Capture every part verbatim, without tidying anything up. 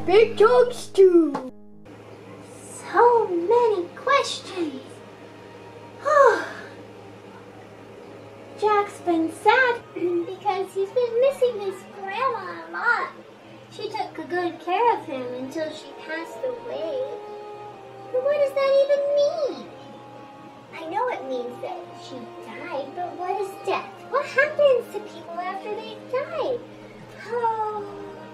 big dog stew. So many questions. Jack's been sad because he's been missing his grandma a lot. She took good care of him until she passed away. But what does that even mean? I know it means that she died, but what is death? What happens to people after they've died? Oh,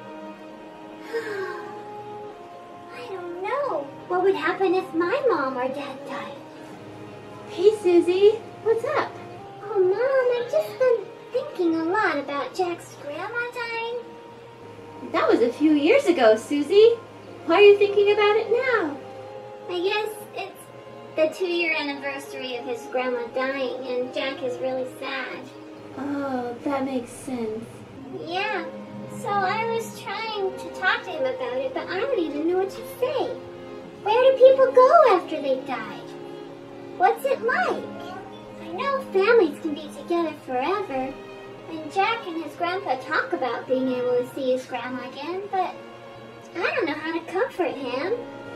I don't know. What would happen if my mom or dad died? Hey, Suzy, what's up? Oh, Mom, I've just been thinking a lot about Jack's grandma dying. That was a few years ago, Suzy. Why are you thinking about it now? I guess it's the two-year anniversary of his grandma dying, and Jack is really sad. Oh, that makes sense. Yeah, so I was trying to talk to him about it, but I don't even know what to say. Where do people go after they've died? What's it like? I know families can be together forever, and Jack and his grandpa talk about being able to see his grandma again, but I don't know how to comfort him.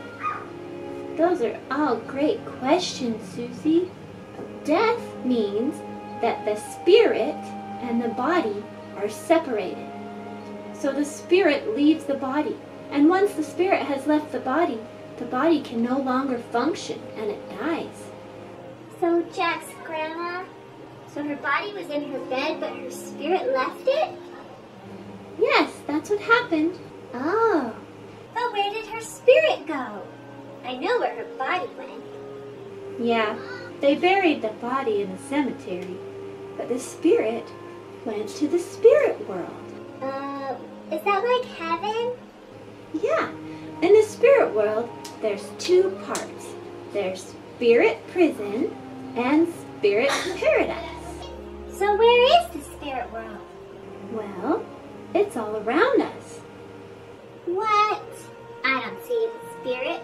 Those are all great questions, Suzy. Death means that the spirit and the body are separated. So the spirit leaves the body, and once the spirit has left the body, the body can no longer function, and it dies. So Jack's grandma, so her body was in her bed, but her spirit left it? Yes, that's what happened. Oh, but where did her spirit go? I know where her body went. Yeah, they buried the body in the cemetery, but the spirit went to the spirit world. Uh, is that like heaven? Yeah, in the spirit world, there's two parts. There's spirit prison and spirit paradise. So where is the spirit world? Well, it's all around us. What? I don't see the spirits.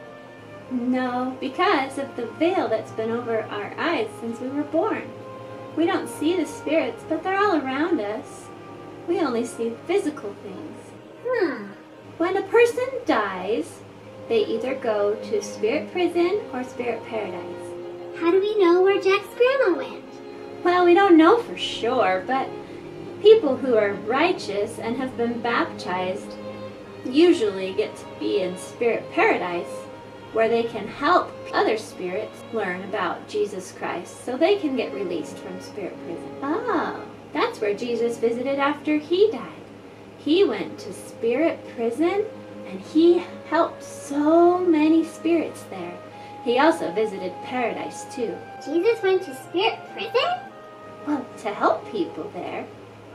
No, because of the veil that's been over our eyes since we were born. We don't see the spirits, but they're all around us. We only see physical things. Hmm. When a person dies, they either go to spirit prison or spirit paradise. How do we know where Jack's grandma went? Well, we don't know for sure, but people who are righteous and have been baptized usually get to be in spirit paradise, where they can help other spirits learn about Jesus Christ so they can get released from spirit prison. Oh, that's where Jesus visited after he died. He went to spirit prison and he helped so many spirits there. He also visited paradise too. Jesus went to spirit prison? Well, to help people there.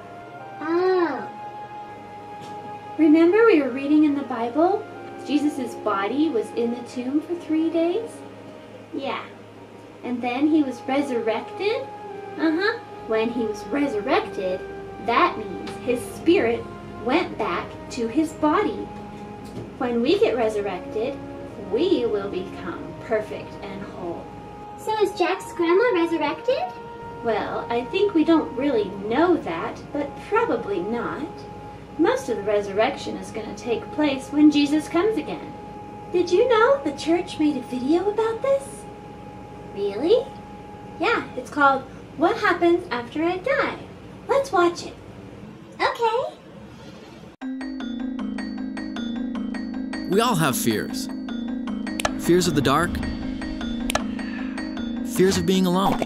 Oh. Remember we were reading in the Bible? Jesus' body was in the tomb for three days? Yeah. And then he was resurrected? Uh-huh. When he was resurrected, that means his spirit went back to his body. When we get resurrected, we will become perfect and whole. So is Jack's grandma resurrected? Well, I think we don't really know that, but probably not. Most of the resurrection is going to take place when Jesus comes again. Did you know the church made a video about this? Really? Yeah, it's called What Happens After I Die. Let's watch it. Okay. We all have fears. Fears of the dark. Fears of being alone.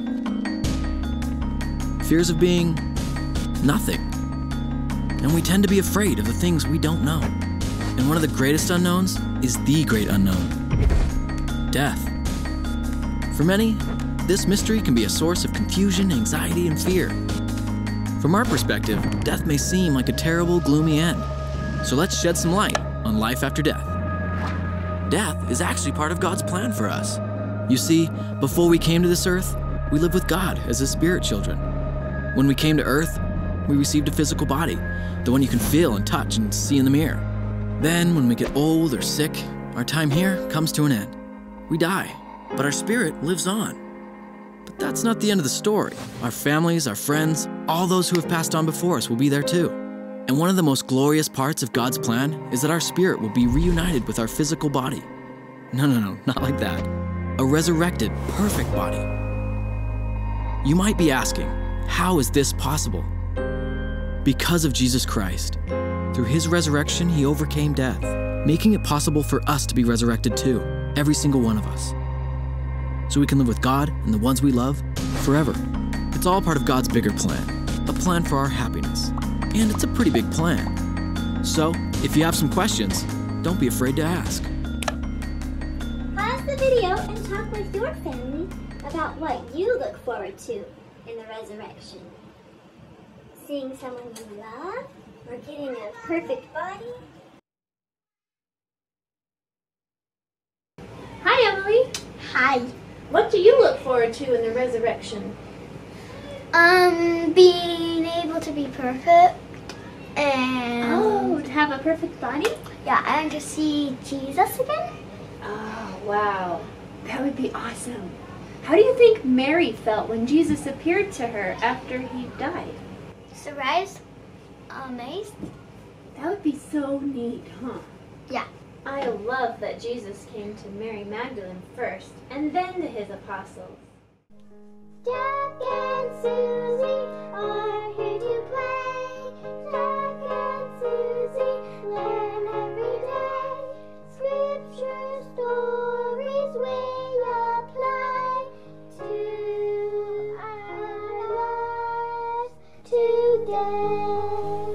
Fears of being nothing. And we tend to be afraid of the things we don't know. And one of the greatest unknowns is the great unknown, death. For many, this mystery can be a source of confusion, anxiety, and fear. From our perspective, death may seem like a terrible, gloomy end. So let's shed some light on life after death. Death is actually part of God's plan for us. You see, before we came to this earth, we lived with God as His spirit children. When we came to earth, we received a physical body, the one you can feel and touch and see in the mirror. Then, when we get old or sick, our time here comes to an end. We die, but our spirit lives on. But that's not the end of the story. Our families, our friends, all those who have passed on before us will be there too. And one of the most glorious parts of God's plan is that our spirit will be reunited with our physical body. No, no, no, not like that. A resurrected, perfect body. You might be asking, how is this possible? Because of Jesus Christ. Through his resurrection, he overcame death, making it possible for us to be resurrected too, every single one of us. So we can live with God and the ones we love forever. It's all part of God's bigger plan, a plan for our happiness. And it's a pretty big plan. So, if you have some questions, don't be afraid to ask. Pause the video and talk with your family about what you look forward to in the resurrection. Seeing someone you love, or getting a perfect body. Hi, Emily. Hi. What do you look forward to in the resurrection? Um, being able to be perfect. And Oh, to have a perfect body? yeah, and to see Jesus again. Oh, wow. That would be awesome. How do you think Mary felt when Jesus appeared to her after he died? Surprised, amazed. That would be so neat, huh? Yeah. I love that Jesus came to Mary Magdalene first, and then to his apostles. Jack and Suzy are here to play. Jack and Suzy learn every day. Scripture stories we apply to our lives today.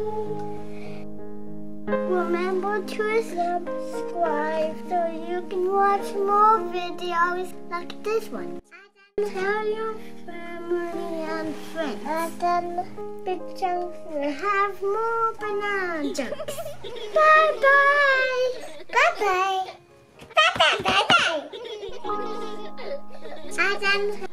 Remember to subscribe so you can watch more videos like this one. Tell your family and friends. And then Big Chunks will have more banana jokes. Bye bye. Bye bye. Bye bye bye bye. And then